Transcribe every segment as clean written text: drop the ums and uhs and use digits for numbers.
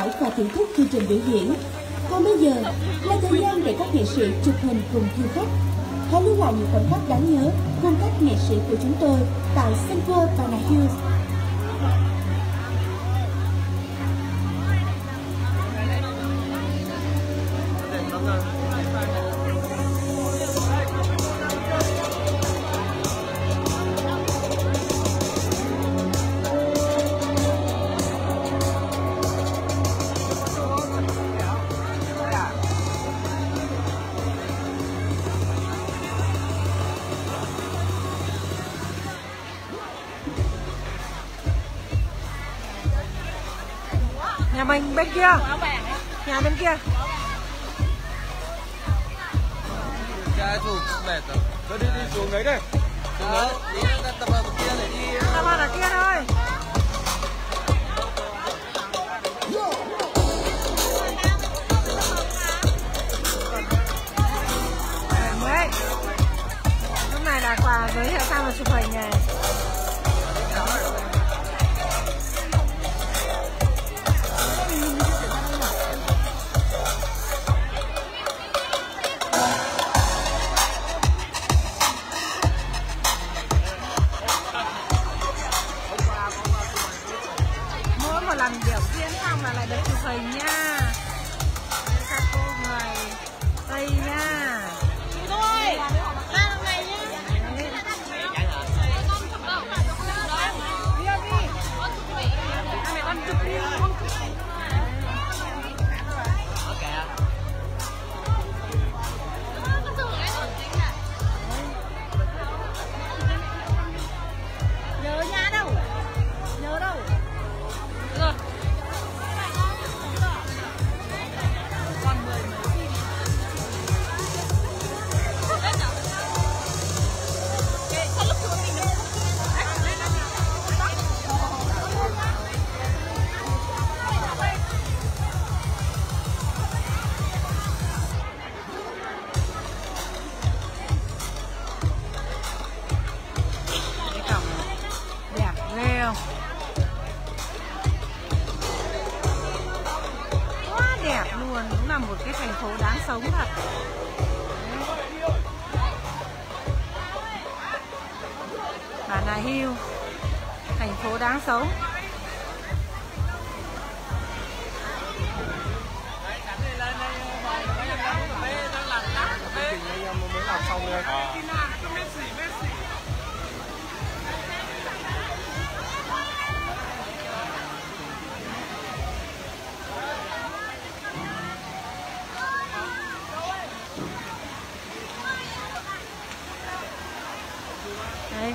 hỏi và thưởng thức chương trình biểu diễn. Còn bây giờ là thời gian để các nghệ sĩ chụp hình cùng du khách. Hãy lưu lại những khoảnh khắc đáng nhớ cùng các nghệ sĩ của chúng tôi tại Sun World Banana Hills. Nhà mình bên kia, nhà bên kia. Chụp mệt rồi. Thôi đi xuống đấy đây. Xuống đấy. Đi tập vào kia để đi. Tập vào ở kia thôi. Đấy. Lúc này là quà giới thiệu sao mà chụp hình này. Lần biểu diễn xong là lại được chụp hình nha. Đây các cô người Tây nha. Thôi, ra lần này nhá. Con chụp đi. Nhớ nhà đâu? Nhớ đâu? Đúng là một cái thành phố đáng sống thật. Banana Hills, thành phố đáng sống. Mới làm xong rồi. Đây.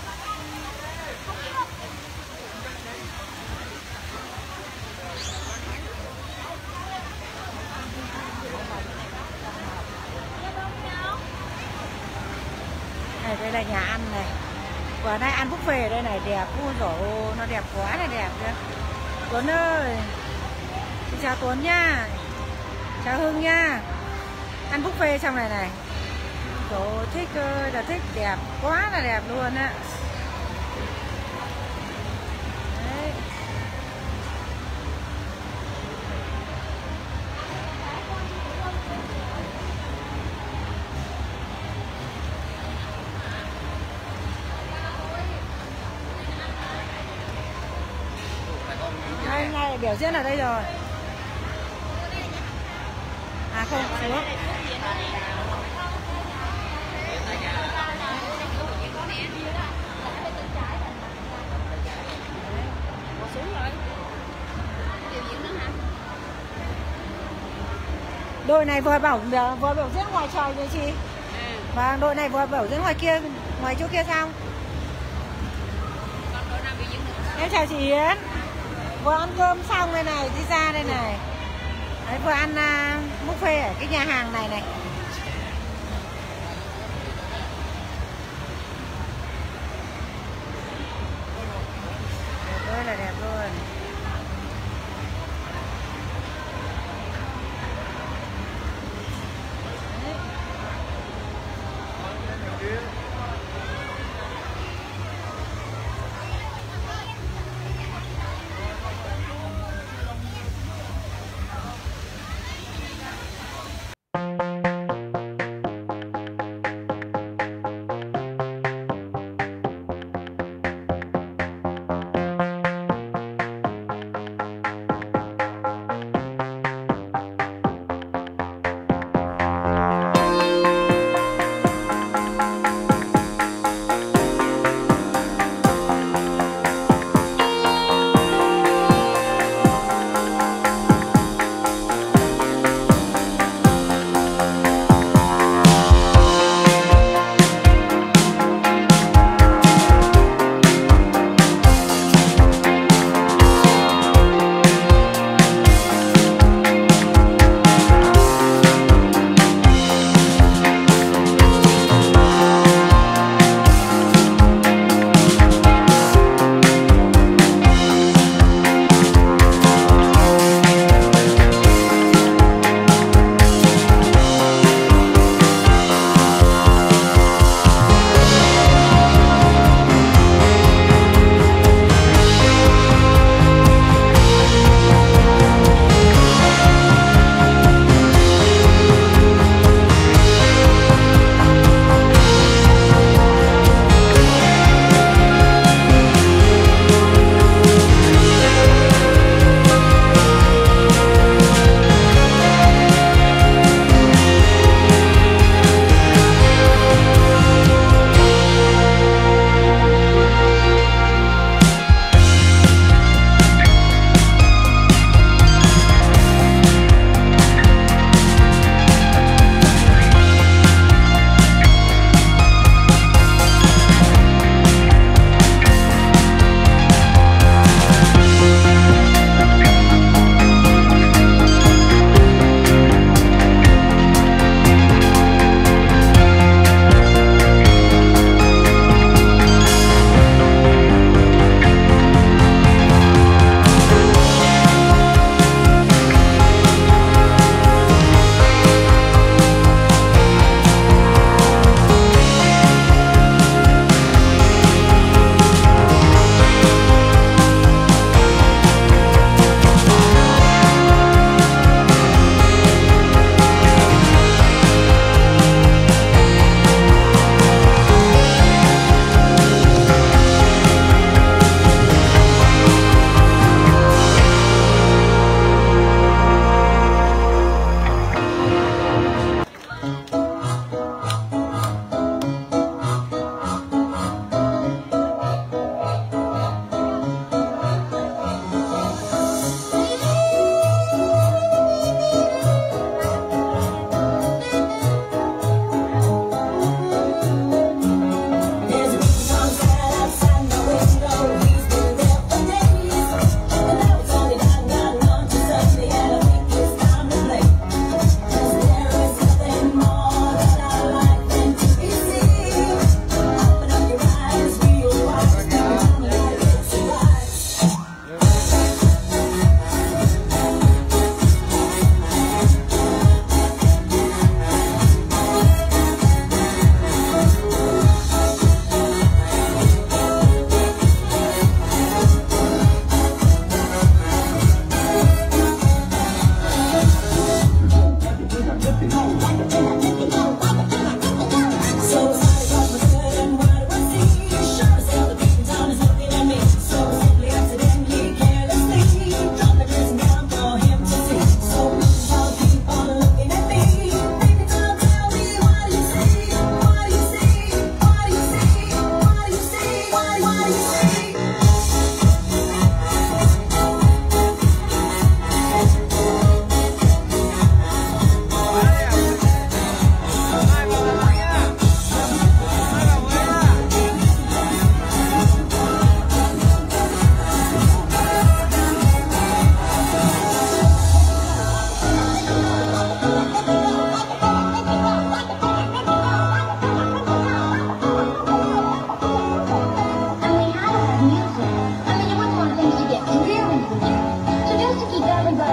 Đây là nhà ăn này. Vừa nay ăn buffet ở đây này đẹp. Ui dồi ôi, nó đẹp quá là đẹp kìa. Tuấn ơi. Xin chào Tuấn nha. Chào Hưng nha. Ăn buffet trong này này. Trời thích ơi là thích, đẹp quá là đẹp luôn á. Đấy. Anh này biểu diễn ở đây rồi. À không, xuống. Đội này vừa biểu diễn ngoài trời rồi chị. Và đội này vừa biểu diễn ngoài kia, ngoài chỗ kia xong. Em chào chị Yến. Vừa ăn cơm xong đây này, đi ra đây này. Đấy, vừa ăn buffet ở cái nhà hàng này này. Đẹp ơi là đẹp luôn.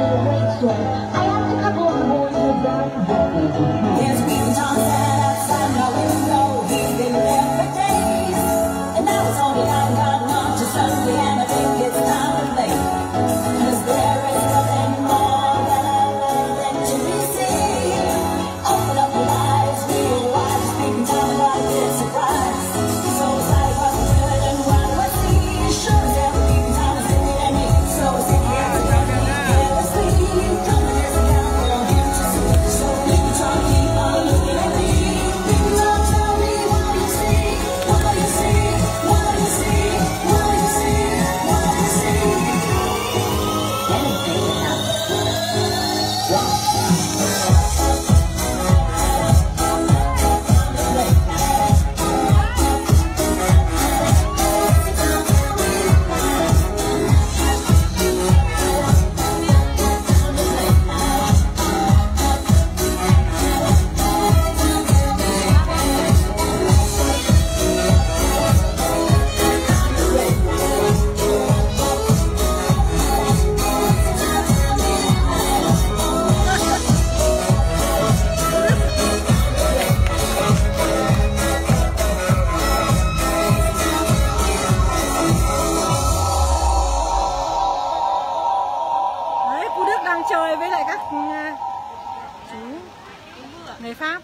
chơi với lại các chú người Pháp.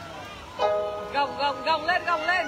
Gồng lên, gồng lên.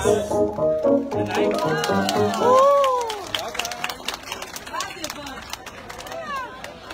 Bên này.